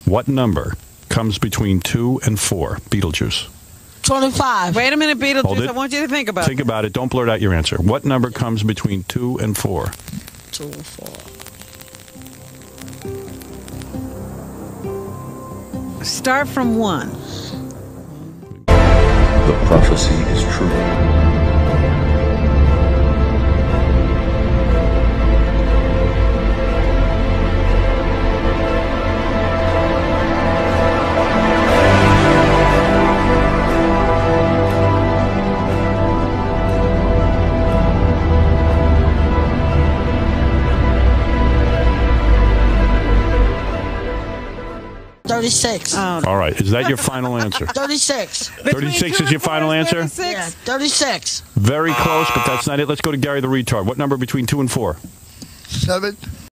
What number comes between 2 and 4? Beetlejuice. 25. Wait a minute, Hold Beetlejuice. it. I want you to think about it. Think about it. Don't blurt out your answer. What number comes between 2 and 4? 2 and 4. Start from 1. The prophecy is true. All right. Is that your final answer? 36. 36 is your final answer? 36? Yeah, 36. Very close, but that's not it. Let's go to Gary the Retard. What number between 2 and 4? 7.